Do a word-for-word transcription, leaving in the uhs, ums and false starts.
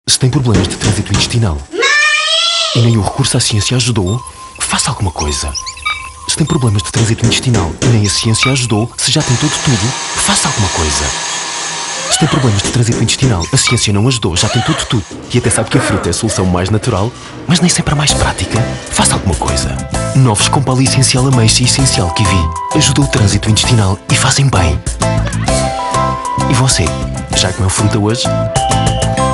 Se tem problemas de trânsito intestinal e nem o recurso à ciência ajudou, faça alguma coisa. Se tem problemas de trânsito intestinal e nem a ciência ajudou, se já tentou de tudo, faça alguma coisa. Se tem problemas de trânsito intestinal, a ciência não ajudou, já tentou de tudo e até sabe que a fruta é a solução mais natural, mas nem sempre a mais prática, faça alguma coisa. Novos com Pali Essencial Ameixa e Essencial Kiwi ajudam o trânsito intestinal e fazem bem. E você, já comeu fruta hoje?